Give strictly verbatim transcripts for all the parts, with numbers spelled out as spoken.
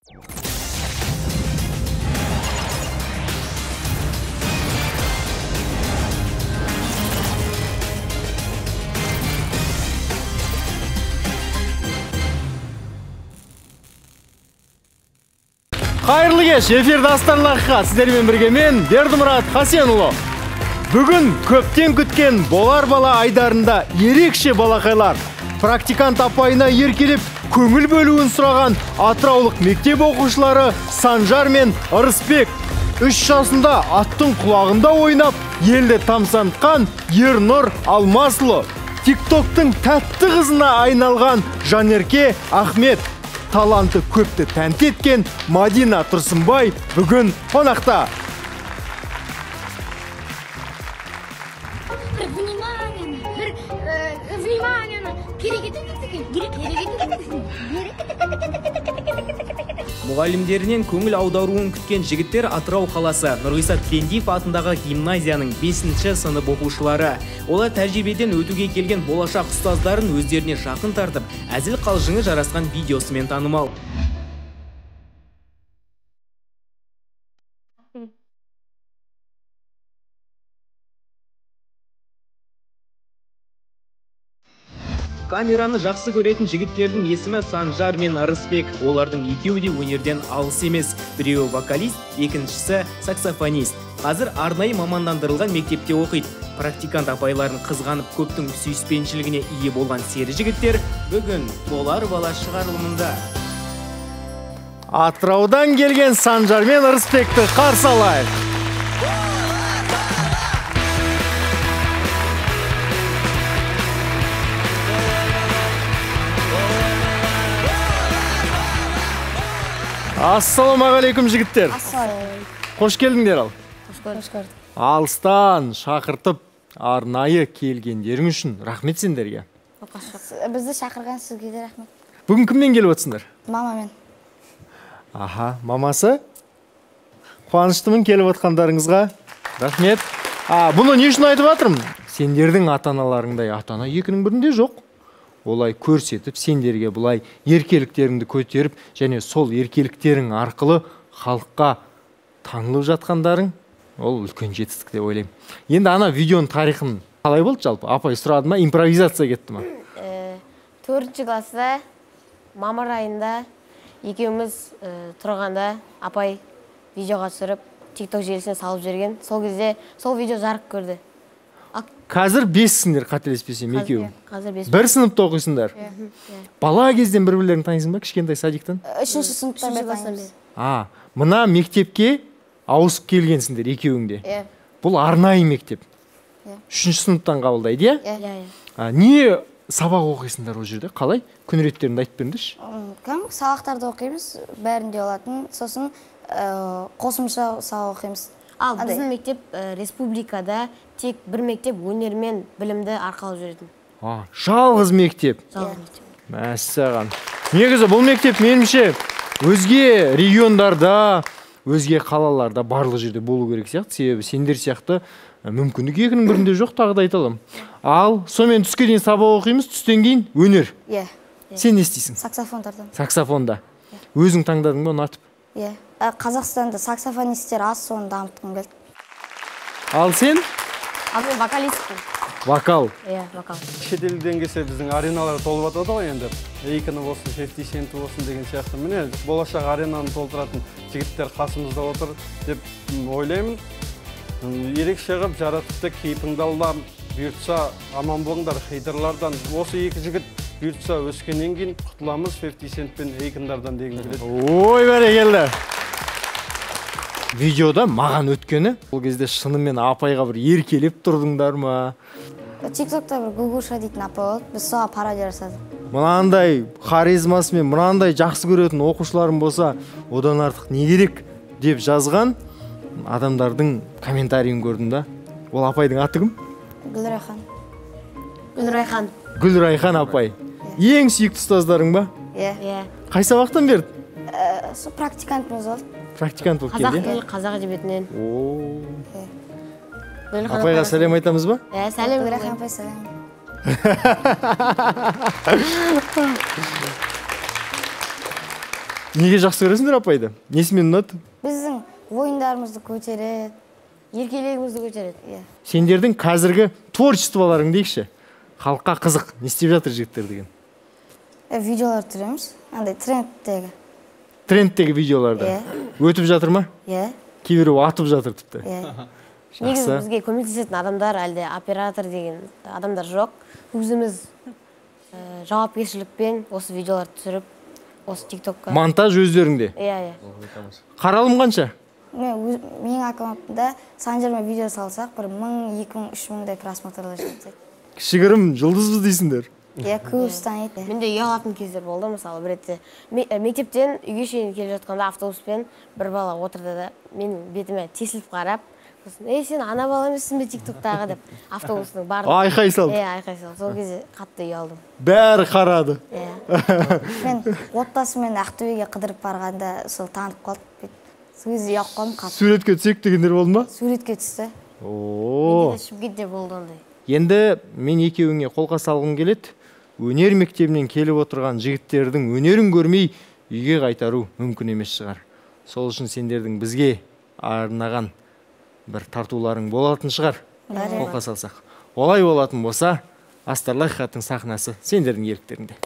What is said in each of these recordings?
Қайырлы кеш, эфирде астарлаққа сіздермен бірге мен Бердімұрат Хасенұлы. Бүгін көптен күткен болар бала айдарында ерекше балақайлар практикант апайына еркелеп көңіл бөлуін сұраған атыраулық мектеп оқушылары Санжар мен Ырысбек. Үш жасында аттың құлағында ойнап, елді тамсантқан Ернұр Алмасұлы. Тиктоктың тәтті қызына айналған Жанерке Ахмет. Таланты көпті тәнті еткен Мадина Тұрсынбай бүгін қонақта. Мұғалімдерінен көңіл аударуын күткен жігіттер Атырау қаласы Нұрғиса Тілендиев атындағы гимназияның бесінші сынып оқушылары. Олар тәжірибеден өтуге келген болашақ ұстаздарын өздеріне жақын тартып, әзіл қалжыңы жарасқан видеосымен танымал. Камераны жақсы көретін жігіттердің есімі Санжар мен Ырысбек. Олардың екеуі де өнерден алыс емес. Біреуі вокалист, екіншісі саксофонист. Қазір арнайы мамандандырылған мектепте оқиды. Практикант апайларын қызғанып көптің сүйіспеншілігіне ие болған сері жігіттер бүгін болар бала шығарылымында. Атыраудан келген Санжар мен Ырысбекті қарсы алайық. Ассалаумағалейкум жігіттер. Қош келдіңдер ал. Қош көрдік. Алыстан шақыртып арнайы келгендерің үшін рахмет сендерге. Бізді шақырған сізге де рахмет. Бүгін кіммен келіп отырсыңдар? Мамамен. Аха, мамасы? Қуаныштымын келіп отқандарыңызға. Рахмет. А, бұны не үшін айтып жатырмын? Сендердің ата-аналарыңдай ата-ана екінің бірінде жоқ. Олай көрсетіп, сендерге бұлай еркеліктеріңді көтеріп, және сол еркеліктерің арқылы халыққа таңылып жатқандарың, ол үлкен жетістік деп ойлаймын. Енді ана видеоның тарихын қалай болды жалпы? Апай сұрады ма, импровизация кетті ма? Төртінші класста мамыр айында екеуміз тұрғанда апай видеоға түсіріп, тикток желісіне салып жүрген. Сол кезде сол видео жарық көрді. Қазір бессіңдер, қателеспесем, екеуі. Қазір бес. Бір сыныпта оқисыңдар. Бала кезден бір-бірлерін танисың ба, кішкентай садиктан? Үшінші сыныптан танымыз. А, мына мектепке ауысып келгенсіңдер екеуіңде. Бұл арнайы мектеп. Үшінші сыныптан қабылдайды, иә? Не сабақ оқисыңдар ол жерде? Қалай? Күн реттерінде айтып беріңдерші. Кәдімгі сабақтарды оқимыз, бәрінде олатын. Сосын қосымша сабақ оқимыз. Ал біздің мектеп республикада тек бір мектеп өнермен білімді арқалап жүретін. Жалғыз мектеп. Жалғыз мектеп. Мәссаған. Негізі бұл мектеп меніңше өзге региондарда, өзге қалаларда барлық жерде болу керек сияқты. Себебі сендер сияқты мүмкіндік екінің бірінде жоқ, тағы да айталым. Ал сонымен түске дейін сабақ оқимыз, түстен кейін өнер. Иә. Сен не істейсің? Саксофон тартам. Саксофонда. Өзің таңдадың ба, ұнатып? Иә. Қазақстанда саксофонистер аз, соны дамытқым келді. Ал сен? Ал мен вокалистпін. Вокал. Иә, вокал. Шетелден келсе біздің ареналар толып жатады ғой енді. Эйкіні болсын, фифти сенті болсын деген сияқты. Міне болашақ аренаны толтыратын жігіттер қасымызда отыр деп ойлаймын. Ерекше қылып жаратыпты кейпіңді Аллам бұйыртса аман болыңдар хейдерлардан. Осы екі жігіт бұйыртса өскеннен кейін құтыламыз фифти сент пен эйкіндардан деген келеді. Ой, бәрекелді. Видеода маған өткені, ол кезде шынымен апайға бір еркелеп тұрдыңдар ма? Тиктокта бір Гугуша дейтін апа болды, біз соға пародия жасадық. Мынандай харизмасымен, мынандай жақсы көретін оқушыларым болса, одан артық не керек деп жазған адамдардың комментарийін көрдім да. Ол апайдың аты кім? Гүлрайхан. Гүлрайхан. Гүлрайхан апай. Ең сүйікті ұстаздарың ба? Иә. Қай сабақтан берді? Сол практикантымыз болды. Практикант болып келді. Қазақ тілі, қазақ әдебиетінен. Апайға сәлем айтамыз ба? Иә, сәлем. Гүлрайхан апай сәлем. Неге жақсы көресіңдер апайды? Несімен ұнады? Біздің ойындарымызды көтереді, еркелігімізді көтереді. Сендердің қазіргі творчестволарың дейікші. Халыққа қызық, не істеп жатыр жігіттер деген? Видеолар түсіреміз, андай трендтегі. Трендтегі видеоларда. Өтіп жатыр ма? Иә. Кейбірі атып жатыр тіпті. Негізі бізге көмектесетін адамдар, әлде оператор деген адамдар жоқ. Өзіміз жауапкершілікпен осы видеолар түсіріп, осы тиктокқа. Монтаж өздеріңде? Иә, иә. Қаралым қанша? Менің аккаунтымда Санжармен видео салсақ, бір мың, екі мың, үш мыңдай просмотрлар жетеді. Кішігірім жұлдызбыз дейсіңдер? Иә, көп таниды. Менде ұялатын кездер болды, мысалы, бір ретте. Мектептен үйге шейін келе жатқанда автобуспен бір бала отырды да, менің бетіме тесіліп қарап, ей, сен ана бала емессің бе тиктоктағы деп, автобустың барлығы. Айқай салды. Иә, айқай салды. Сол кезде қатты ұялдым. Бәрі қарады. Мен отбасымен Ақтөбеге қыдырып барғанда сол танып қалды. Сол кезде ұялып қалдым қатты. Суретке түсек дегендер болды ма? Суретке түсті. О. Шымкентте болды ондай. Енді мен екеуіңе қолқа салғым келеді. Өнер мектебінен келіп отырған жігіттердің өнерін көрмей үйге қайтару мүмкін емес шығар. Сол үшін сендердің бізге арнаған бір тартуларың болатын шығар. Қолқа салсақ. Олай болатын болса, Астарлы ақиқаттың сахнасы сендердің еріктеріңде.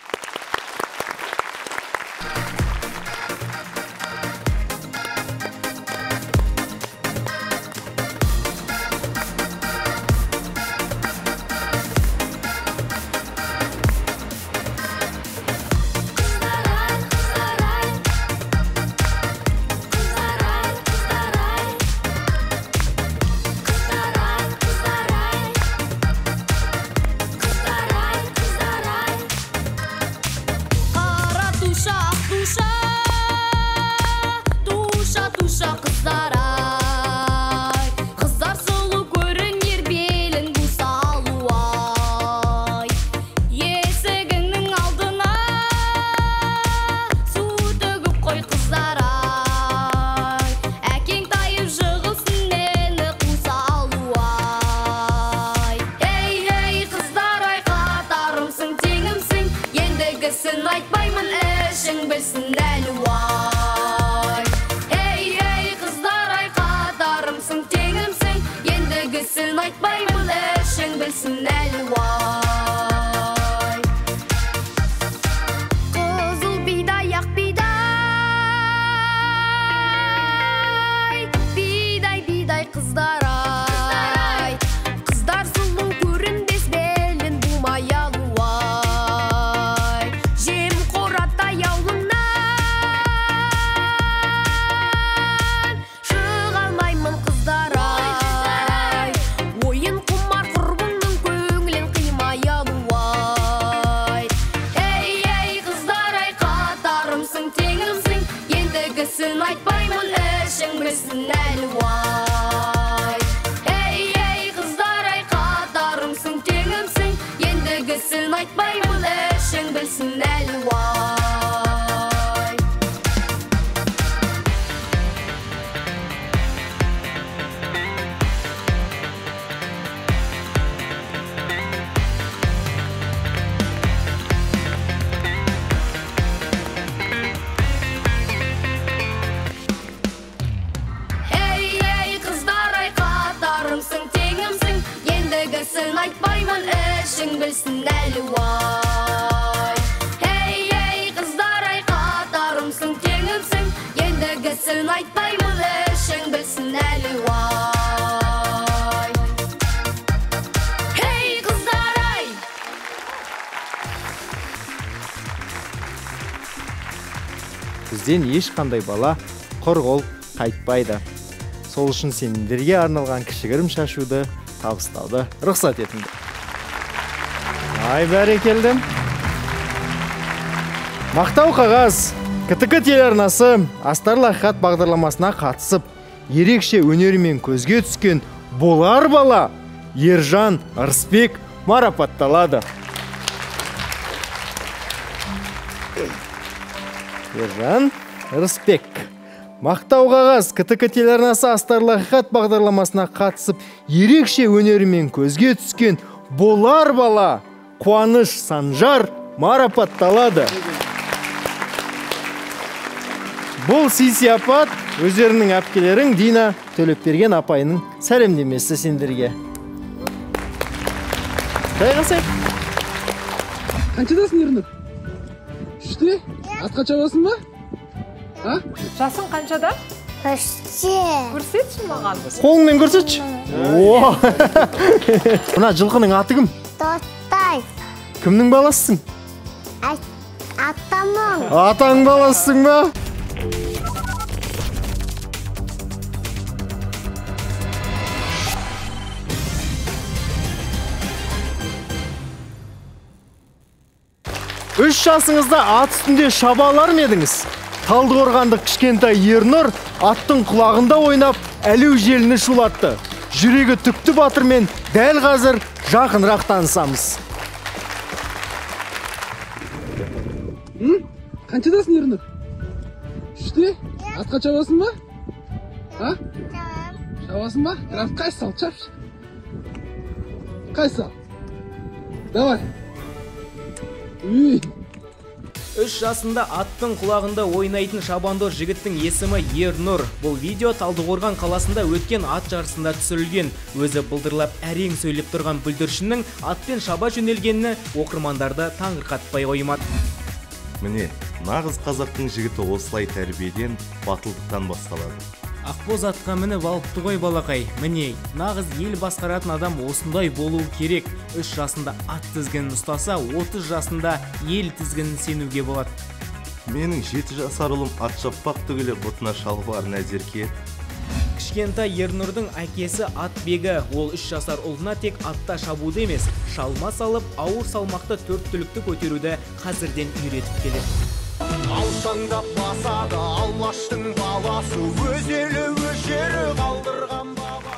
Бізден ешқандай бала құр қол қайтпайды. Сол үшін сендерге арналған кішігірім шашуды табыстауды рұқсат етіңдер. Ай, бәрекелді. Мақтау қағаз КТК телеарнасы Астарлы ақиқат бағдарламасына қатысып, ерекше өнерімен көзге түскен болар бала Ержан Ырысбек марапатталады. Ержан Ырысбек. Мақтау қағаз КТК телеарнасы Астарлы ақиқат бағдарламасына қатысып, ерекше өнерімен көзге түскен болар бала Қуаныш Санжар марапатталады. Бұл Сиси апат өздерінің әпкелерің Дина Төлепберген апайының сәлемдемесі сендерге. Қайғасай? Қаншадасың Ернұр? Үште? Атқа шабасың ба? А? Жасың қаншада? Үште. Көрсетші маған. Қолыңмен көрсетші. О! Мына жылқының аты кім? Тоқтай. Кімнің баласысың? Атамың. Атаң баласысың ба? Үш жасыңызда ат үстінде шаба алар ма едіңіз? Талдықорғандық кішкентай Ернұр аттың құлағында ойнап, әлеу желіні шулатты. Жүрегі түкті батырмен дәл қазір жақынырақ танысамыз. Қаншадасың Ернұр? Үште? Атқа шабасың ба? А? Шабасың ба? Граф қайсы сал, шапшы. Қайсы сал? Давай. Үй. Үш жасында аттың құлағында ойнайтын шабандор жігіттің есімі Ернұр. Бұл видео Талдықорған қаласында өткен ат жарысында түсірілген. Өзі бұлдырлап әрең сөйлеп тұрған бүлдіршіннің атпен шаба жөнелгеніне оқырмандарды таңырқатпай қоймады. Міне, нағыз қазақтың жігіті осылай тәрбиеден, батылдықтан басталады. Ақбоз атқа мініп алыпты ғой балақай. Міне, нағыз ел басқаратын адам осындай болуы керек. Үш жасында ат тізгінін ұстаса, отыз жасында ел тізгінін сенуге болады. Менің жеті жасар ұлым ат шаппақ түгілі бұтына шалбарын әзерке. Кішкентай Ернұрдың әкесі атбегі. Ол үш жасар ұлына тек атта шабуды емес, шалма салып, ауыр салмақты төрт түлікті көтеруді қазірден үйретіп келеді. Алшаңдап басады Алаштың баласы, өз елі өз жері қалдырған баба.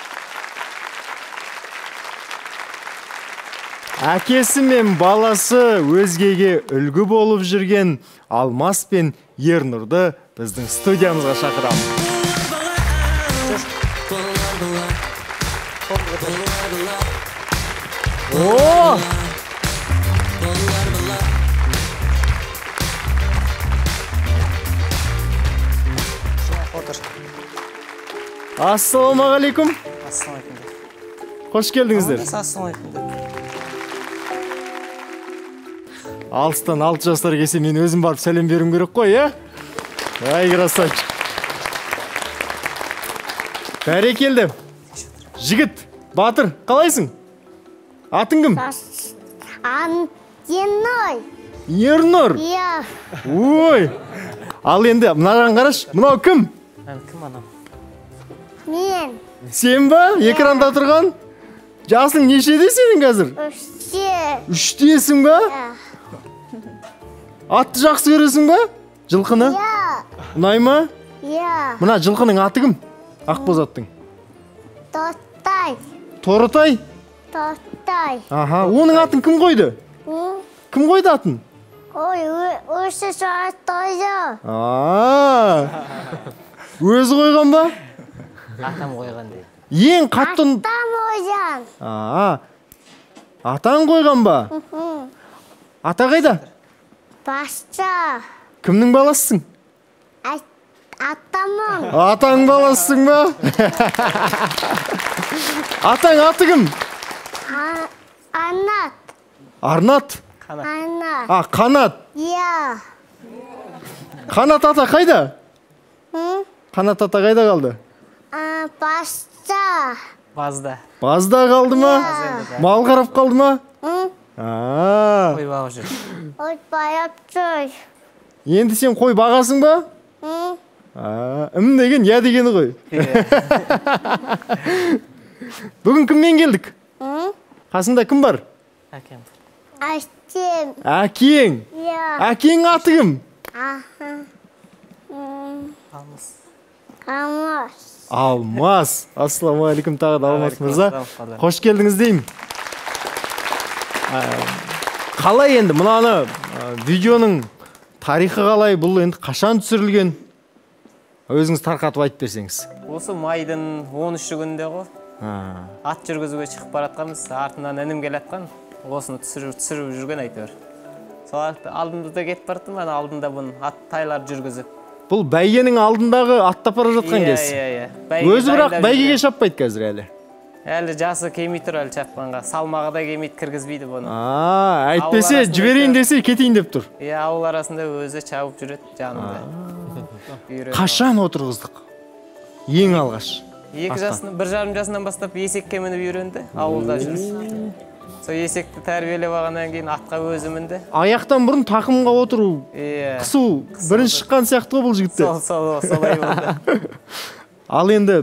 Әкесі мен баласы өзгеге үлгі болып жүрген Алмас пен Ернұрды біздің студиямызға шақырамыз. О! Ассалаумағалейкум. Ассалаумағалейкум. Қош келдіңіздер. Ассалаумағалейкум. Алыстан алты жастар келсе мен өзім барып сәлем беруім керек қой, е? Ай, красавчик. Бәрекелді. Жігіт, батыр, қалайсың? Атың кім? Ернұр. Ернұр? Иә. Ой. Ал енді, мынаған қараш, мынау кім? Кім анам? Мен. Сен ба? Экранда тұрған? Жасың нешеде сенің қазір? Үште. Үштесің ба? Атты жақсы көресің ба? Жылқыны? Иә. Ұнай ма? Иә. Мына жылқының аты кім? Ақбоз аттың. Тоқтай. Торытай? Тоқтай. Аха, оның атын кім қойды? Кім қойды атын? Ой, өзі соғаттайды. Аа. Өзі қойған ба? Атам қойған дейді. Ең қатты... Атам қойған. Аа. Атаң қойған ба? Ата қайда? Баста. Кімнің баласысың? Атамың. Атаң баласысың ба? Атаң аты кім? Анат. Арнат? Анат. А, Қанат. Иә. Қанат ата қайда? Қанат ата қайда қалды? Баста. Базда. Базда қалды ма? Мал қарап қалды ма? Аа. Қой бағып жүр. Ой, байап жүр. Енді сен қой бағасың ба? Үм деген я дегені ғой. Бүгін кіммен келдік? Қасында кім бар? Әкем. Әкем. Әкең. Иә. Әкең аты кім? Алмас. Алмас. Алмас. Ассалаумағалейкум, тағы да Алмас мырза. Қош келдіңіз деймін. Қалай енді мынаны видеоның тарихы қалай, бұл енді қашан түсірілген? Өзіңіз тарқатып айтып берсеңіз. Осы майдың он үші күнінде ғой. Ат жүргізуге шығып баратқанбыз, артынан інім келатқан. Осыны түсіріп жүрген әйтеуір. Сол алдымызда кетіп бардым, ана алдында бұны ат тайлар жүргізіп. Бұл бәйгенің алдындағы аттап бара жатқан кез. Иә, иә. Өзі бірақ бәйгеге шаппайды қазір әлі. Әлі жасы келмей тұр әлі шапқанға. Салмағы да келмейді, кіргізбейді бұны. А, әйтпесе жіберейін десе кетейін деп тұр. Иә, ауыл арасында өзі чауып жүреді жанында. Қашан отырғыздық? Ең алғаш. Екі жасынан, бір жарым жасынан бастап есекке мініп үйренді, ауылда жүрді. Сол есекті тәрбиелеп алғаннан кейін атқа өзі мінді. Аяқтан бұрын тақымға отыру, қысу, бірінші шыққан сияқты бұл жігітті. Сол, сол, солай болды. Ал енді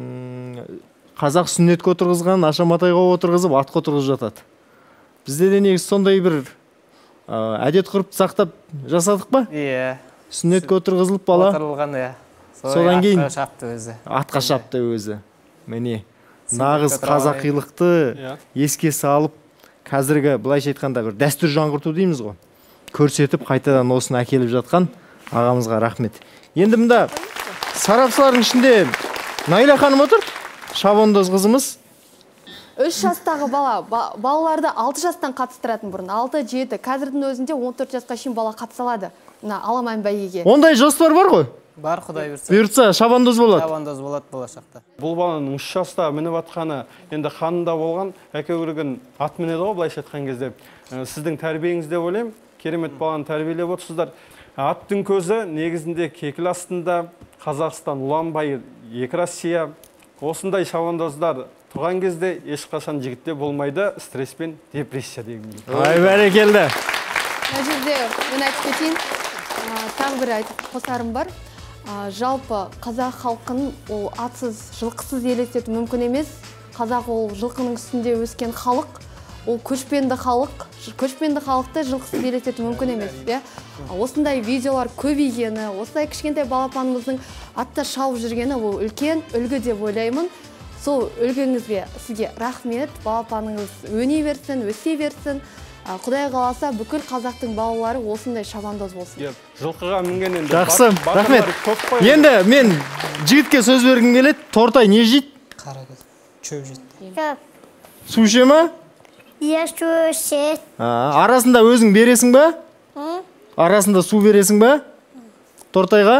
қазақ сүннетке отырғызған, Ашаматайға отырғызып, атқа отырғызып жатады. Бізде де негізі сондай бір әдет ғұрыпты сақтап жасадық па? Иә. Сүннетке отырғызылып бала. Отырылған, иә. Содан кейін атқа шапты өзі. Атқа шапты өзі. Міне, нағыз қазақилықты еске салып, қазіргі былайша айтқанда бір дәстүр жаңғырту дейміз ғой. Көрсетіп, қайтадан осыны әкеліп жатқан ағамызға рахмет. Енді мында сарапшылардың ішінде Найла ханым отыр. Шабандоз қызымыз. үш жастағы бала, балаларды алты жастан қатыстыратын бұрын. алты жеті, қазірдің өзінде он төрт жасқа шейін бала қатысалады. Мына аламан бәйгеге. Ондай жоспар бар ғой? Бар, Құдай бұйыртса. Бұйыртса, шабандоз болады. Шабандоз болады болашақта. Бұл баланың үш жаста мініп атқаны, енді қанында болған, әке көрген ат мінеді ғой, былайша айтқан кезде. Сіздің тәрбиеңізде ойлаймын, керемет баланы тәрбиелеп отырсыздар. Аттың көзі негізінде кекіл астында Қазақстан, Ұланбай, екі Россия. Осындай шабандоздар тұрған кезде ешқашан жігітте болмайды, стресс пен депрессия деген. Ай, бәрекелді. Мына жерде мен айтып кетейін, тағы бір айтып қосарым бар. Жалпы қазақ халқын ол атсыз, жылқысыз елестету мүмкін емес. Қазақ ол жылқының үстінде өскен халық, ол көшпенді халық, көшпенді халықты жылқысыз елестету мүмкін емес. Осындай видеолар көбейгені, осындай кішкентай балапанымыздың атта шауып жүргені ол үлкен үлгі деп ойлаймын. Сол үлгіңізге сізге рахмет, балапаныңыз өне берсін, өсе берсін. Құдай қаласа бүкіл қазақтың балалары осындай шабандоз болсын. Жылқыға мінген енді. Жақсы, рахмет. Енді мен жігітке сөз бергім келеді. Тортай не жейді? Қарагөз, шөп жейді. Шөп. Су іше ма? Иә, су ішеді. Арасында өзің бересің ба? Арасында су бересің ба? Тортайға?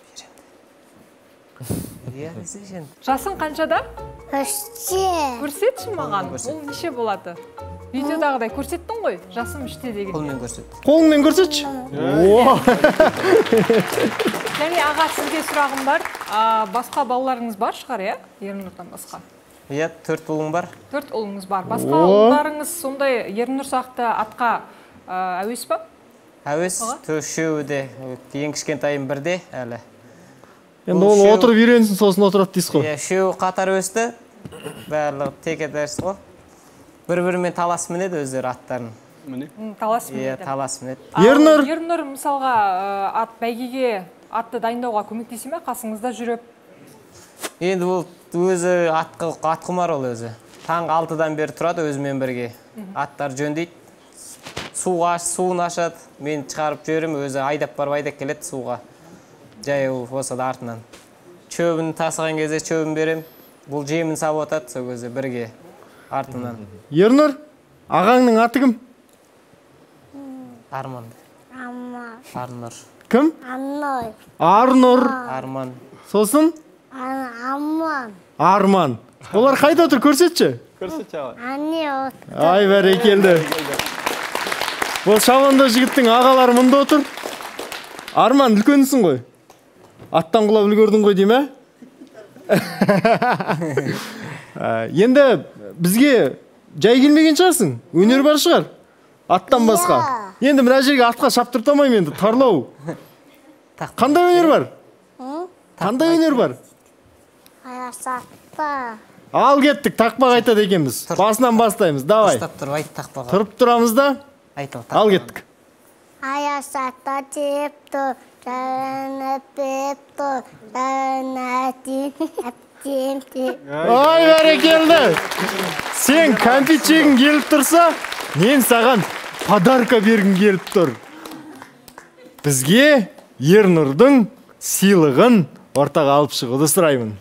Жасың қаншада? Үште. Көрсетші маған, ол неше болады? Видеодағыдай көрсеттің ғой, жасым үште деген. Қолмен көрсет. Қолмен көрсетші? Және аға, сізге сұрағым бар. Басқа балаларыңыз бар шығар, иә? Ернұрдан басқа. Иә, төрт ұлың бар. Төрт ұлыңыз бар. Басқа ұлдарыңыз сондай Ернұр сақты атқа әуес ба? Әуес, үшеуі де. Ең кішкентайым бірде әлі. Енді ол отырып үйренсін, сосын отырады дейсіз ғой. Үшеуі қатар өсті. Барлығы теке дәріс ғой. Бір-бірімен талас мінеді өздері аттарын. Талас мінеді. Иә, талас мінеді. Ернұр? Ернұр мысалға ат бәйгеге атты дайындауға көмектесе ме? Қасыңызда жүріп? Енді бұл өзі ат құмар ол өзі. Таң алтыдан бері тұрады өзімен бірге. Аттар жөндейді. Суын ашады. Мен шығарып жүрім, өзі айдап барып айдап келеді суға. Жай ол осыда артынан. Чөбін тасыған кезде чөбін берем. Бұл жемін сап отады сол өзі бірге. Артынан. Ернұр, ағаңның аты кім? Арман. Арман. Арнұр. Кім? Арнұр. Арнұр. Арман. Сосын? Арман. Арман. Олар қайда отыр, көрсетші? Көрсетші ала. Ане отыр. Ай, бәрекелді. Ол шабандоз жігіттің ағалары мұнда отыр. Арман, үлкенсің ғой. Аттан құлап үлгердің ғой дейме? Енді бізге жай келмеген шығарсың, өнер бар шығар, аттан басқа. Енді мына жерге атқа шаптырта алмаймын енді, тарлау. Қандай өнер бар? Қандай өнер бар? Аясатта. Ал кеттік, тақпақ айтады екенбіз. Басынан бастаймыз, давай. Тұрып тұрамыз да, ал кеттік. Аясатта теп тұр, жарын өпеп тұр, жарын әтем. Ай, бәрекелді. Сен кәмпит жегің келіп тұрса, мен саған подарка бергім келіп тұр. Бізге Ернұрдың сыйлығын ортаға алып шығуды сұраймын.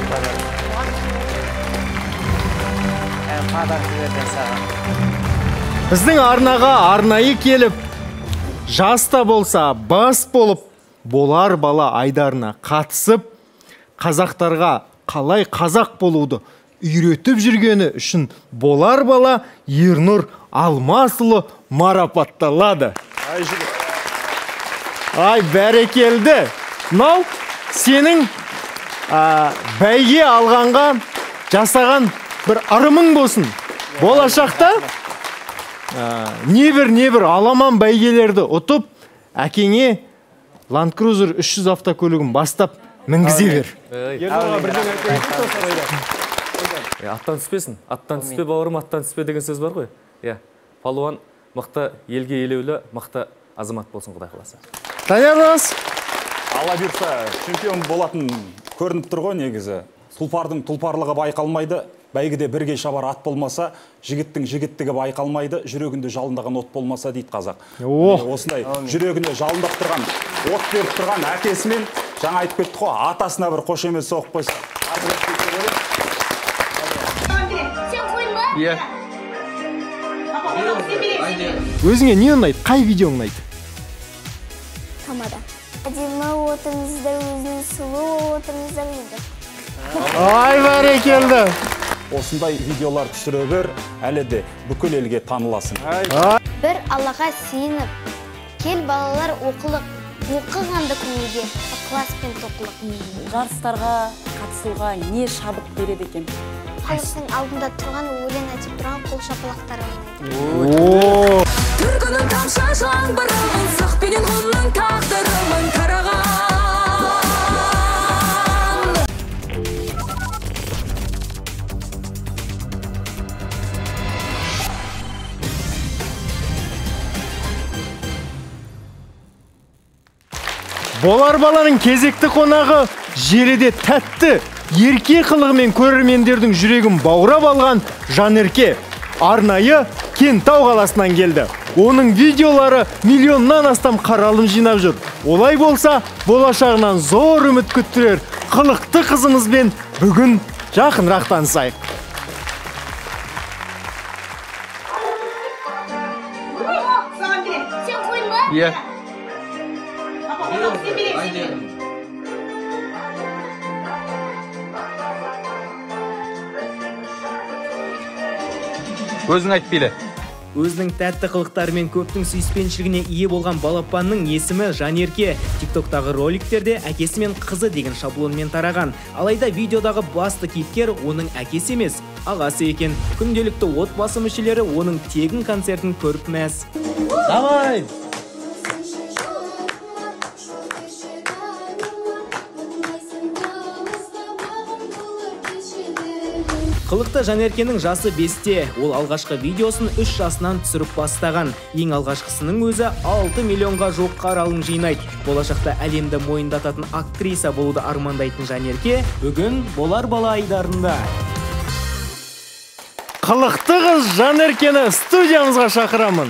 Подарка бердім саған. біздің арнаға арнайы келіп, жаста болса бас болып, болар бала айдарына қатысып, қазақтарға қалай қазақ болуды үйретіп жүргені үшін болар бала Ернұр Алмасұлы марапатталады. Ай, бәрекелді. Мынау сенің бәйге алғанға жасаған бір ырымың болсын. Болашақта небір-небір аламан бәйгелерді ұтып, әкеңе Land Cruiser үш жүз автокөлігін бастап мінгізе бер. Аттан түспесін. Аттан түспе, бауырым, аттан түспе деген сөз бар ғой. Палуан мықты, елге елеулі, мықты азамат болсын, Құдай қаласа. Даниярдас. Алла бұйырса, чемпион болатын көрініп тұр ғой негізі. Тұлпардың тұлпарлығы байқалмайды, бәйгіде бірге шабар ат болмаса, жігіттің жігіттігі байқалмайды, жүрегінде жалындаған от болмаса дейді қазақ. Осындай жүрегінде жалындап тұрған, от беріп тұрған әкесімен жаңа айтып кеттік қой, атасына бір қошемет соғып қойса. Өзіңе не ұнайды? Қай видео ұнайды? Тамада. Әдемі отырыңыздар, өзінің сұлу отырыңыздар еді. Ай, бәрекелді. Осындай видеолар түсіре бер, әлі де бүкіл елге таныласың. Бір Аллаға сиынып, кел балалар оқылық, оқығанды көңілге, ықылас пен тоқылық. Жарыстарға қатысуға не шабыт береді екен? Халықтың алдында тұрған, өлең айтып тұрған қол шапалақтары ойнайды. Түркінің тамшы жаңбырын, сақпенен ғұнның тағдырымын қараған. Болар баланың кезекті қонағы желіде тәтті, ерке қылығымен көрермендердің жүрегін баурап алған Жанерке арнайы Кентау қаласынан келді. Оның видеолары миллионнан астам қаралым жинап жүр. Олай болса, болашағынан зор үміт күттірер қылықты қызымызбен бүгін жақынырақ танысайық. Иә. Өзің айт биле. Өзінің тәтті қылықтарымен көптің сүйіспеншілігіне ие болған балапанның есімі Жанерке. Тиктоктағы роликтерде әкесі мен қызы деген шаблонмен тараған. Алайда видеодағы басты кейіпкер оның әкесі емес, ағасы екен. Күнделікті отбасы мүшелері оның тегін концертін көріп мәз. Давай! Қылықты Жанеркенің жасы бесте. Ол алғашқы видеосын үш жасынан түсіріп бастаған. Ең алғашқысының өзі алты миллионға жоқ қаралым жинайды. Болашақта әлемді мойындататын актриса болуды армандайтын Жанерке бүгін болар бала айдарында. Қылықты қыз Жанеркені студиямызға шақырамын.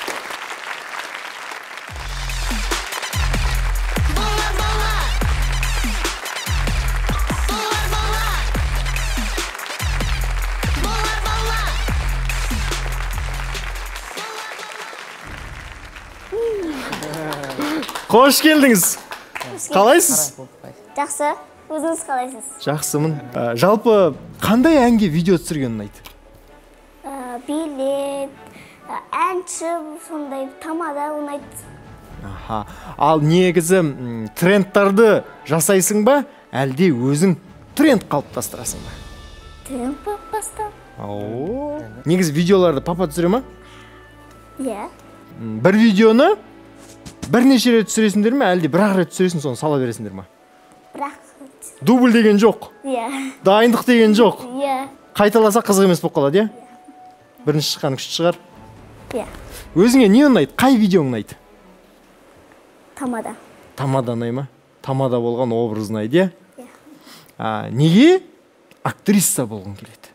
Қош келдіңіз. Қалайсыз? Жақсы, өзіңіз қалайсыз? Жақсымын. Жалпы қандай әнге видео түсірген ұнайды? Билет, әнші, сондай тамада ұнайды. Ал негізі трендтарды жасайсың ба, әлде өзің тренд қалыптастырасың ба? Тренд қалыптастырам. Негізі видеоларды папа түсіре ма? Иә. Бір видеоны бірнеше рет түсіресіңдер ме, әлде бір-ақ рет түсіресің, соны сала бересіңдер ме? Бір-ақ рет. Дубль деген жоқ. Иә. Дайындық деген жоқ. Иә. Қайталаса қызық емес болып қалады, иә? Бірінші шыққан күшті шығар. Иә. Өзіңе не ұнайды? Қай видео ұнайды? Тамада. Тамада ұнайды ма? Тамада болған образ ұнайды, иә? Иә. Неге актриса болғың келеді?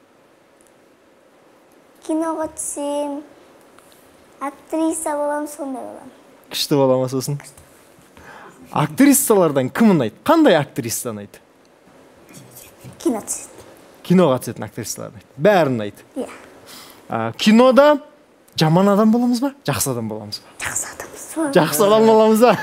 Киноға түсем, актриса болам, сондай болам. Күшті бола ма сосын? Актрисалардан кім ұнайды? Қандай актриса ұнайды? Кино түседі. Киноға түсетін актрисалар ұнайды. Бәрі ұнайды. Иә. Кинода Жаман адам боламыз ба? Жақсы адам боламыз ба? Жақсы адамбыз. Жақсы адам боламыз ба?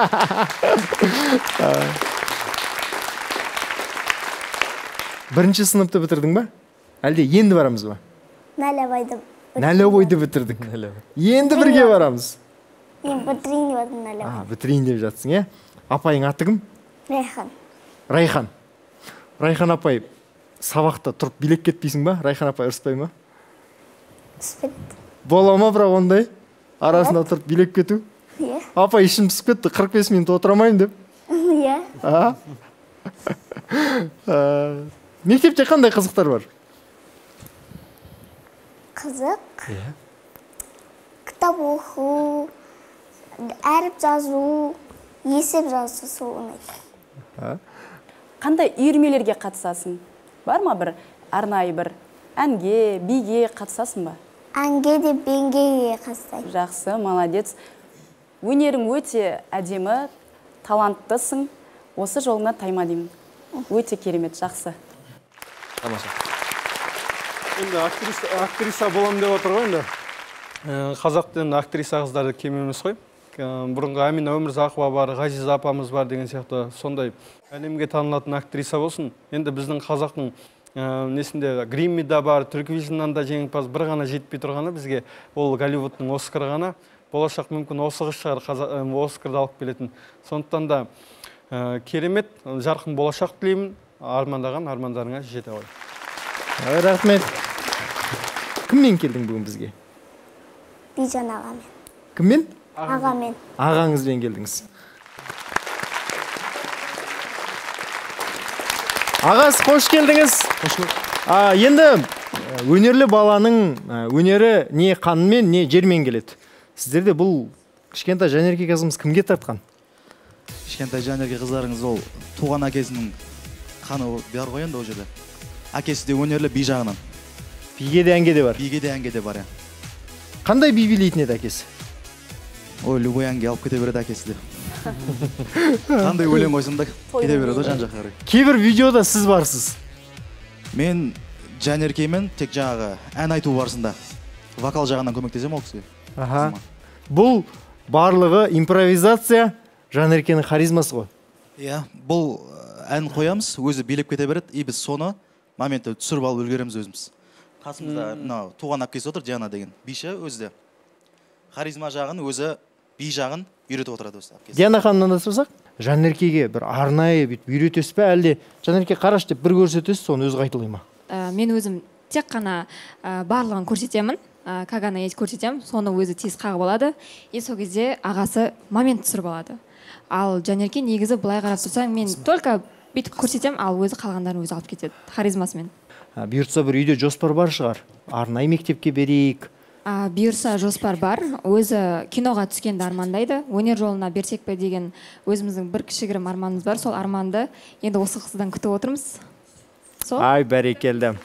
Бірінші сыныпты бітірдің ба? Әлде енді барамыз ба? Нәлебайды. Нәлебайды бітірдік. Енді бірге барамыз. Мен бітірейін деп жатырмын нәлебайды. А, бітірейін деп жатсың, е? Апайың аты кім? Райхан. Райхан. Райхан апай, сабақта тұрып билеп кетпейсің ба? Райхан апай ұрыспай ма? Ұрыспайды. Бола ма бірақ ондай? Арасында тұрып билеп кету? Иә. Апай ішім пісіп кетті, қырық бес минут отырамайын деп. Иә. А? Мектепте қандай қызықтар бар? Қызық. Кітап оқу, әріп жазу, есеп жазу сол ұнайды. Қандай үйірмелерге қатысасың? Бар ма бір арнайы бір әнге, биге қатысасың ба? Әнге де бенгеге қатысайын. Жақсы, молодец. Өнерің өте әдемі, таланттысың. Осы жолына тайма деймін. Өте керемет, жақсы. Тамаша. Енді актриса болам деп отыр ғой енді. Қазақтың актриса қыздары кем емес қой. Бұрынғы Амина Өмірзақова бар, Ғазиза апамыз бар деген сияқты сондай әлемге танылатын актриса болсын. Енді біздің қазақтың несінде Гриммида бар, Түрквижннан да жеңімпаз, бір ғана жетпей тұрғаны бізге ол Голливудтың Оскар ғана. Болашақ мүмкін осы қыз шығар Оскарды алып келетін. Сондықтан да керемет, жарқын болашақ тілеймін. Армандаған армандарыңа жете ғой. Рахмет. Кіммен келдің бүгін бізге? Бижан ағамен. Кіммен? Ағамен. Ағаңызбен келдіңіз. Ағас, қош келдіңіз. Енді өнерлі баланың өнері не қанымен, не жермен келеді. Сіздерде бұл кішкентай Жанерке қызымыз кімге тартқан? Кішкентай Жанерке қыздарыңыз ол туған әкесінің қаны бар ғой енді ол жерде. Әкесі де өнерлі би жағынан. Биге де әнге де бар. Биге де әнге де бар. Қандай би билейтін еді әкесі? Ой, любой әнге алып кете береді әкесі де. Қандай өлең қойсын да кете береді жан жаққа қарай. Кейбір видеода сіз барсыз. Мен Жанеркемен тек жаңағы ән айту барысында вокал жағынан көмектесем ол кісіге. Аха. Бұл барлығы импровизация, Жанеркенің харизмасы ғой. Иә, бұл ән қоямыз, өзі билеп кете береді, и біз соны моментті түсіріп алып үлгереміз өзіміз. Қасымызда мынау туған әпкесі отыр, Диана деген. Биші өзі харизма жағын, өзі би жағын үйретіп отырады осы әпкесі. Диана ханымнан да сұрасақ, Жанеркеге бір арнайы бүйтіп үйретесіз бе, әлде Жанерке қараш деп бір көрсетесіз, соны өзі қайталай ма? Мен өзім тек қана барлығын көрсетемін, как она есть көрсетемін, соны өзі тез қағып алады, и сол кезде ағасы момент түсіріп алады. Ал Жанерке негізі былай қарап тұрсаң, мен только бүйтіп көрсетем, ал өзі қалғандарын өзі алып кетеді, харизмасымен. Бұйыртса бір үйде жоспар бар шығар, арнайы мектепке берейік. Бұйырса жоспар бар, өзі киноға түскенді армандайды, өнер жолына берсек пе деген өзіміздің бір кішігірім арманымыз бар, сол арманды енді осы қыздан күтіп отырмыз. Ай, бәрекелді.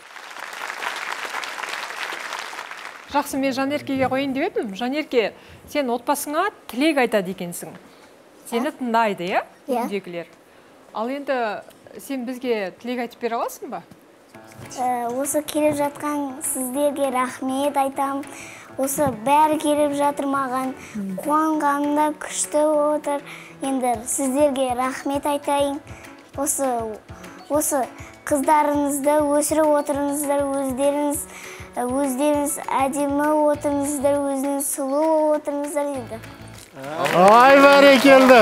Жақсы, мен Жанеркеге қойын деп едім. Жанерке, сен отбасыңа тілек айтады екенсің. Сені тыңдайды, иә? Үйдегілер. Ал енді сен бізге тілек айтып бере аласың ба? Осы келіп жатқан сіздерге рахмет айтам. Осы бәрі келіп жатыр маған. Қуанғанымда күшті отыр. Енді сіздерге рахмет айтайын. Осы осы қыздарыңызды өсіріп отырыңыздар, өздеріңіз өздеріңіз әдемі отырыңыздар, өзіңіз сұлу отырыңыздар дейді. Ай, бәрекелді.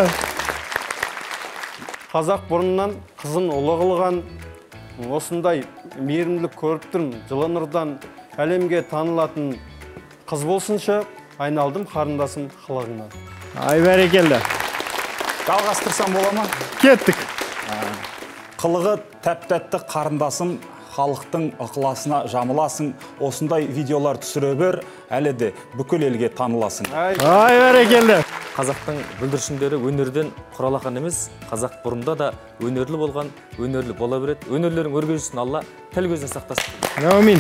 Қазақ бұрыннан қызын ұлы қылған, осындай мейірімділік көріп тұрмын. Жылы нұрдан әлемге танылатын қыз болсыншы, айналдым қарындасым қылығынан. Ай, бәрекелді. Жалғастырсам бола ма? Кеттік. Қылығы тәп-тәтті қарындасым, халықтың ықыласына жамыласың, осындай видеолар түсіре бер, әлі де бүкіл елге таныласың. Ай, бәрекелді. Қазақтың бүлдіршіндері өнерден құралақан емес, қазақ бұрында да өнерлі болған, өнерлі бола береді. Өнерлерің өрге жүзсін, Алла тіл көзден сақтасын. Әумин.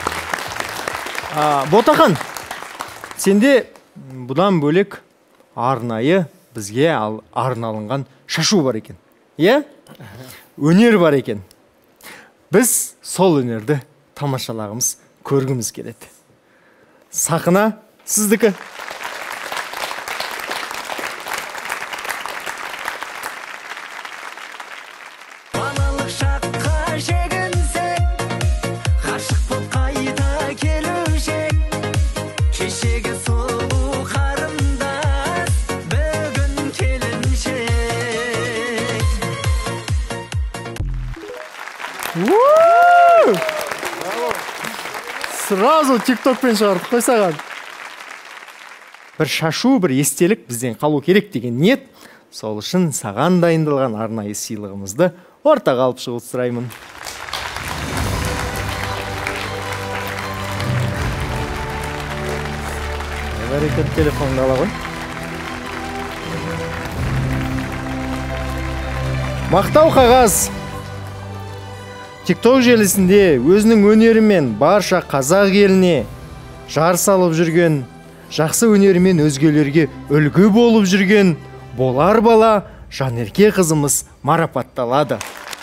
Ботақан, сенде бұдан бөлек арнайы бізге арналынған шашу бар екен. Е? Өнер бар екен. Біз сол өнерді тамашалағымыз, көргіміз келеді. Сақына сіздікі. Балалық шаққа жегінсек, ғашық боп қайта келушек, кешегі сұлу қарындас, бүгін келіншек. Сразу тиктокпен шығардық қой саған. Бір шашу, бір естелік бізден қалу керек деген ниет. Сол үшін саған дайындалған арнайы сыйлығымызды ортаға алып шығуды сұраймын. Бәрекелді, телефонды ала ғой. Мақтау қағаз. Тикток желісінде өзінің өнерімен барша қазақ еліне жар салып жүрген, жақсы өнерімен өзгелерге үлгі болып жүрген Болар бала Жанерке қызымыз марапатталады.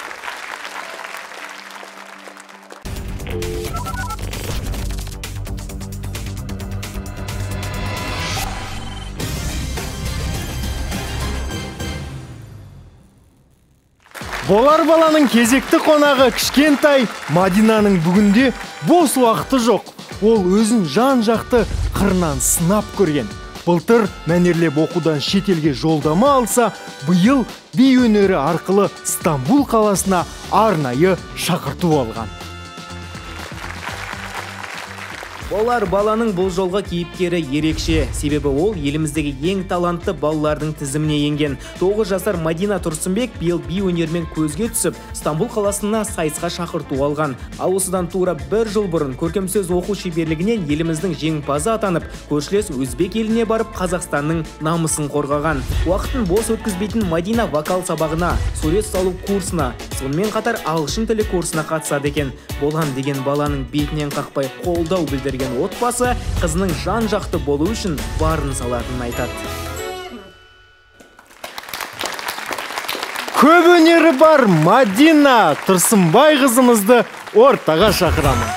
Болар баланың кезекті қонағы кішкентай Мадинаның бүгінде бос уақыты жоқ. Ол өзін жан-жақты қырынан сынап көрген. Былтыр мәнерлеп оқудан шетелге жолдама алса, биыл би өнері арқылы Стамбул қаласына арнайы шақырту алған. Болар баланың бұл жолға кейіпкері ерекше, себебі ол еліміздегі ең талантты балалардың тізіміне енген. тоғыз жасар Мадина Тұрсынбек биыл би өнермен көзге түсіп, Стамбул қаласына сайысқа шақырту алған. Ал осыдан тура бір жыл бұрын көркемсөз оқу шеберлігінен еліміздің жеңімпазы атанып, көршілес Өзбек еліне барып Қазақстанның намысын қорғаған. Уақытын бос өткізбейтін Мадина вокал сабағына, сурет салу курсына, сонымен қатар ағылшын тілі курсына қатысады екен. Болған деген баланың бетінен қақпай қолдау білдірген отбасы қызының жан-жақты болу үшін барын салатынын айтады. Көп өнері бар Мадина Тұрсынбай қызымызды ортаға шақырамын.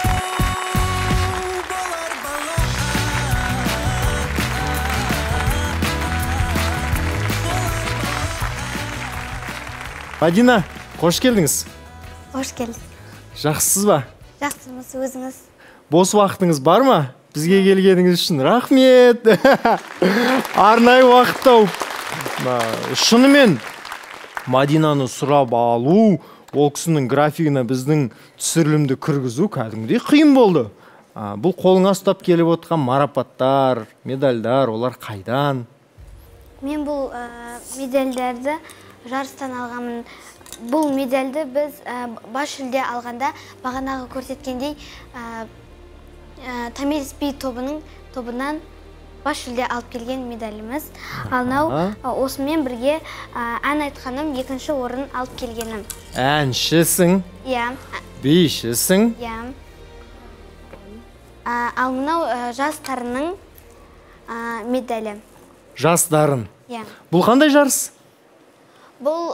Мадина, қош келдіңіз. Қош келдіңіз. Жақсысыз ба? Жақсымыз, өзіңіз. Бос уақытыңыз бар ма? Бізге келгеніңіз үшін рахмет. Арнайы уақыт тауып. Шынымен Мадинаны сұрап алу, ол кісінің графигіне біздің түсірілімді кіргізу кәдімгідей қиын болды. Бұл қолыңа ұстап келіп отқан марапаттар, медальдар, олар қайдан? Мен бұл медальдарды жарыстан алғанмын. Бұл медальді біз бас жүлде алғанда бағанағы көрсеткендей Тамирис би тобының тобынан бас жүлде алып келген медаліміз. Ал нау осымен бірге ән айтқаным екінші орын алып келгенім. Әншісің? Иә. Бишісің? Иә. Ал мынау жастарының медалі. Жастарын? Иә. Бұл қандай жарыс? Бұл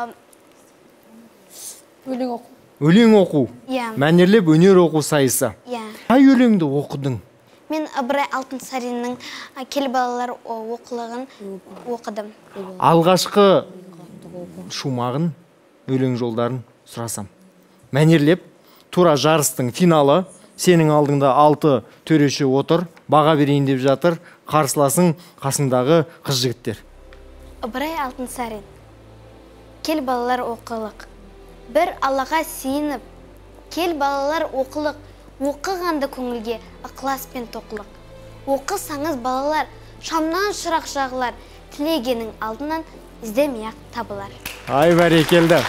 өлең оқу. Өлең оқу? Иә. Мәнерлеп өнер оқу сайысы? Иә. Қай өлеңді оқыдың? Мен Ыбырай Алтынсариннің Кел балалар оқылығын оқыдым. Алғашқы шумағын, өлең жолдарын сұрасам. Мәнерлеп, тура жарыстың финалы, сенің алдыңда алты төреші отыр, баға берейін деп жатыр, қарсыласың қасыңдағы қыз жігіттер. Ыбырай Алтынсарин. Кел балалар оқылық. Бір Аллаға сиініп, кел балалар оқылық, оқығанды көңілге ықылас пен тоқылық. Оқысаңыз балалар, шамнан шырақ жағылар, тілегенің алдынан іздемей-ақ табылар. Ай, бәрекелді.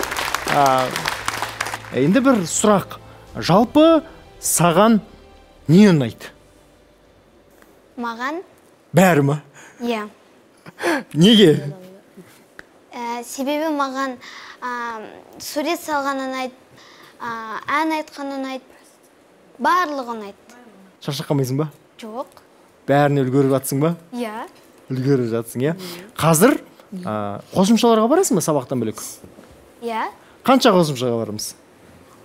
Енді бір сұрақ. Жалпы саған не ұнайды? Маған? Бәрі ма? Иә. Неге? Себебі маған сурет салған ұнайды, ән айтқан ұнайды, барлығы ұнайды. Шаршаққанбайсың ба? Жоқ. Бәріне үлгеріп жатсың ба? Иә. Үлгеріп жатсың, иә? Қазір қосымшаларға барасың ба сабақтан бөлек? Иә. Қанша қосымшаға барамыз?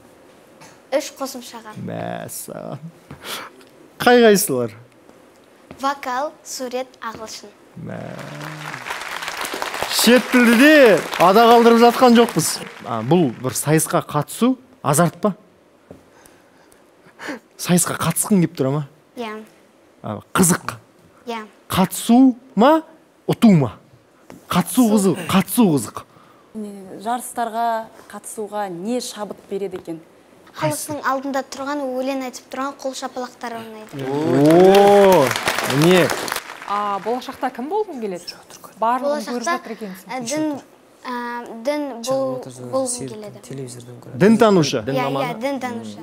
Үш қосымшаға. Мәссаған. Қай қайсылар? Вокал, сурет, ағылшын. Шет тілде ада қалдырып жатқан жоқпыз. Бұл бір сайысқа қатысу азарт па? Сайысқа қатысқың кеп тұра ма? Иә. Қызық. Иә. Қатысу ма, ұту ма? Қатысу қызық, қатысу қызық. Жарыстарға қатысуға не шабыт береді екен? Халықтың алдында тұрған, өлең айтып тұрған қол шапалақтары ойнайды. О, не? А болашақта кім болғың келеді? Барлығын көріп жатыр екенсің. Дін дін болғым келеді. Дін танушы? Иә, иә, дін танушы.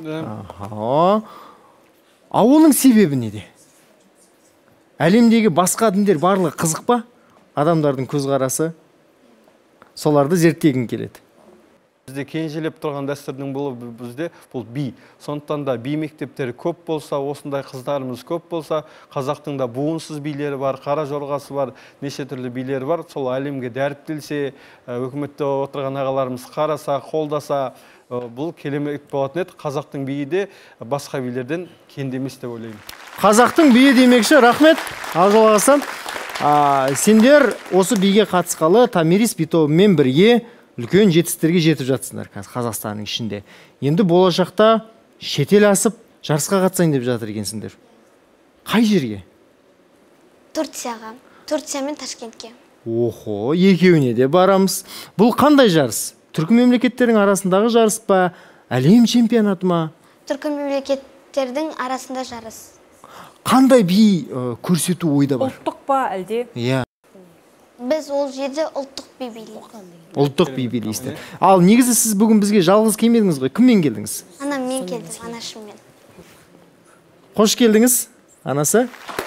А оның себебі неде? Әлемдегі басқа діндер барлығы қызық па? Адамдардың көзқарасы соларды зерттегің келеді. Бізде кенжелеп тұрған дәстүрдің бұл бізде бұл би. Сондықтан да би мектептері көп болса, осындай қыздарымыз көп болса, қазақтың да буынсыз билері бар, қара жорғасы бар, неше түрлі билері бар. Сол әлемге дәріптелсе, үкіметте отырған ағаларымыз қараса, қолдаса, бұл келемек болатын еді. Қазақтың биі де басқа билерден кенде емес деп ойлаймын. Қазақтың биі демекші, рахмет. Ал жалғасам, сендер осы биге қатысқалы Томирис би тобымен бірге үлкен жетістіктерге жетіп жатсыңдар Қазақстанның ішінде. Енді болашақта шетел асып, жарысқа қатысайын деп жатыр екенсіңдер. Қай жерге? Турцияға. Турция мен Ташкентке. Охо, екеуіне де барамыз. Бұл қандай жарыс? Түркі мемлекеттердің арасындағы жарыс па? Әлем чемпионаты ма? Түркі мемлекеттердің арасында жарыс. Қандай би көрсету ойда бар? Ұлттық па әлде? Иә. Біз ол жерде ұлттық би билейміз. Ұлттық би билейсіздер. Ал негізі сіз бүгін бізге жалғыз келмедіңіз ғой? Кіммен келдіңіз? Анам мен келдім, анашыммен. Қош келдіңіз, анасы.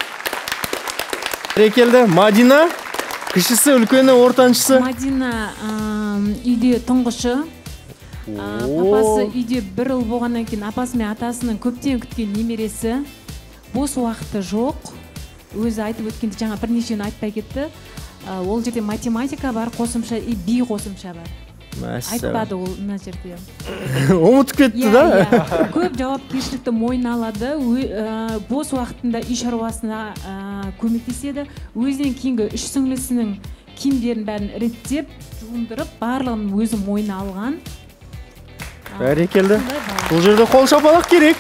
Келді. Мадина, кішісі, үлкені, ортаншысы. Мадина үйде тұңғышы. Апасы үйде бір ұл болғаннан кейін апасы мен атасының көптен күткен немересі. Бос уақыты жоқ. Өзі айтып өткенде жаңа бірнешені айтпай кетті. Ол жерде математика бар, қосымша, и би қосымша бар. Айтпады ол мына жерде. Ұмытып кетті да? Көп жауапкершілікті мойнына алады, бос уақытында үй шаруасына көмектеседі. Өзінен кейінгі үш сіңлісінің киімдерін бәрін реттеп, жуындырып, барлығын өзі мойнына алған. Бәрекелді. Бұл жерде қол шапалақ керек.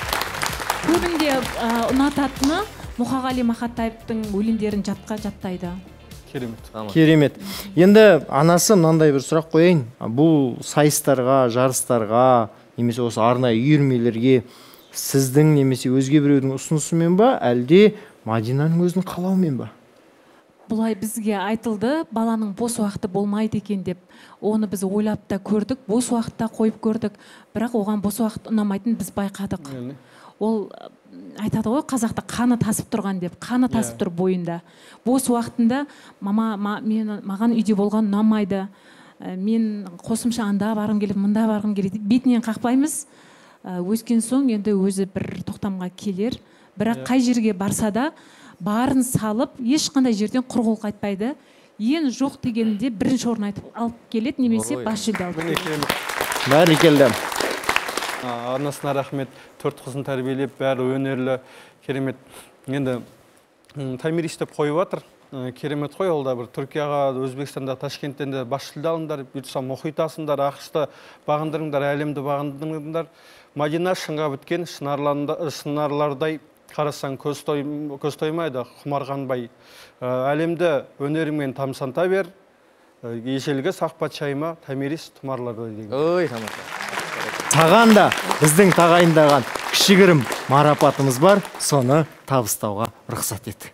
Көбінде ұнататыны Мұқағали Мақатаевтың өлеңдерін жатқа жаттайды. Керемет. Керемет. Енді анасы мынандай бір сұрақ қояйын. Бұл сайыстарға, жарыстарға, немесе осы арнайы үйірмелерге сіздің немесе өзге біреудің ұсынысымен ба, әлде Мадинаның өзінің қалауымен ба? Бұлай бізге айтылды, баланың бос уақыты болмайды екен деп. Оны біз ойлап та көрдік, бос уақытта қойып көрдік, бірақ оған бос уақыт ұнамайтын біз байқадық. Ол айтады ғой, қазақта қаны тасып тұрған деп, қаны тасып тұр бойында. Бос уақытында мама маған үйде болған ұнамайды, мен қосымша анда барғым келеді, мында барғым келеді, бетінен қақпаймыз. Өскен соң енді өзі бір тоқтамға келер, бірақ қай жерге барса да барын салып, ешқандай жерден құр қайтпайды. Ең жоқ дегенде бірінші орын айтып алып келеді, немесе бас жүлде алып келеді. Бәрекелді. Анасына рахмет, төрт қызын тәрбиелеп, бәрі өнерлі, керемет. Енді Томирис деп қойып жатыр, керемет қой, ол да бір Түркияға, Өзбекстанда, Ташкенттен де бас жүлде алыңдар, бұйыртса мұхит асыңдар, ақшты бағындырыңдар, әлемді бағындырыңдар. Мадина шыңға біткен шынарлардай қарасаң көз тоймайды, құмарғанбай. Әлемді өнеріңмен тамсанта бер, ешелігі сақ патшайыма Томирис тұмарлардай деген. Ой, тамаша. Саған да біздің тағайындаған кішігірім марапатымыз бар, соны табыстауға рұқсат ет.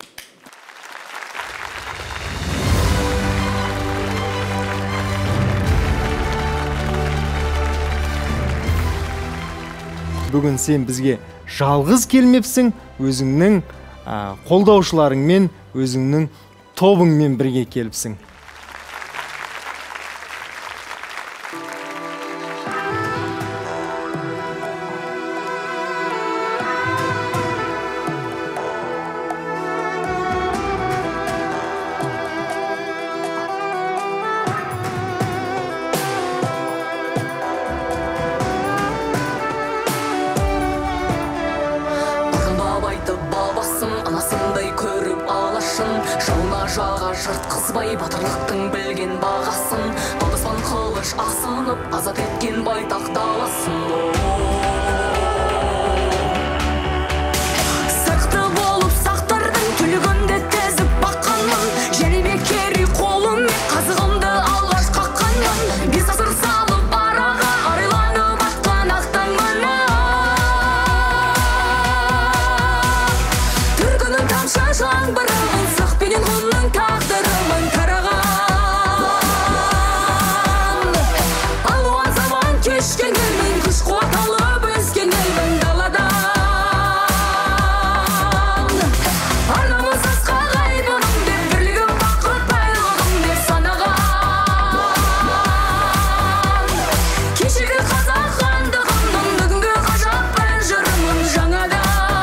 Бүгін сен бізге жалғыз келмепсің, өзіңнің қолдаушыларыңмен, өзіңнің тобыңмен бірге келіпсің. жыртқызбай батырлықтың білген бағасын, толдаспан қылыш асынып азат еткен байтақ даласын. Сақты болып сақтардың түлігінде тезіп баққанмын, және керей қолым қазығымды алғаш қаққанмын. Бес асыр салып араға арайланып атқан ақтаңмын. Түркінің тамшы жаңбырымын, сақпенен ғұнның тағдырымын қараған. Алуан заман кешкен елмін, күш қуат алып өскен елмін даладан. Арнамыз асқақ айбыным деп, бірлігім бақыт байлығым деп санаған. Кешегі қазақ хандығымның бүгінгі ғажап әнжырымын жаңадан.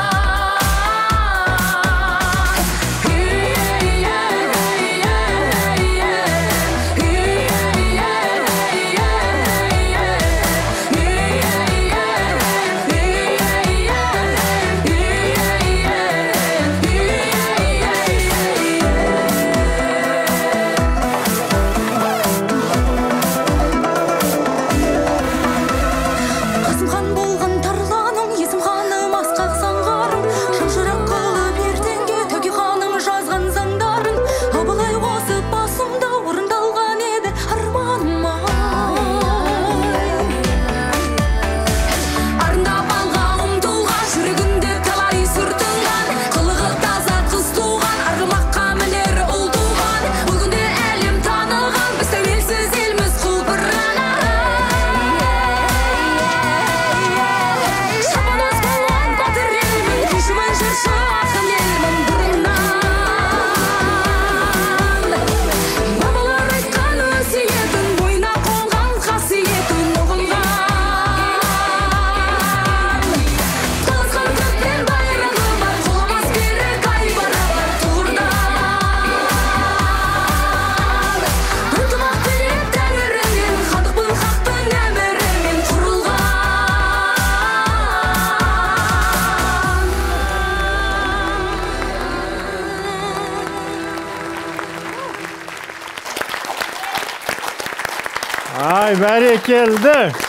Қасым хан болған тарланым, есім ханым асқақ саңғарым, шамшырақ қылып ертеңге тәуке ханым жазған заңдарын. Абылай қосып басымда орындалған еді арманым ай. Арындап алға ұмтылған, жүрегінде талай сүр тұнған, қылығы таза қыз туған, арғымаққа мінер ұл туған. Бүгінде әлем таныған, біз тәуелсіз елміз құлпырған. Шапанас болған батыр елмін, күйшімін жыршы ақын елмін бұрыннан. Бабалар айтқан өсиетін, бойына қонған қасиетін ұғынған. Таласқан көкпен байрағы бар, қоламас берік айбары бар тұғырдан. Ынтымақ тілеп тәңірінен, хандықпын хақтың әмірімен құрылған. Ай, бәрекелді.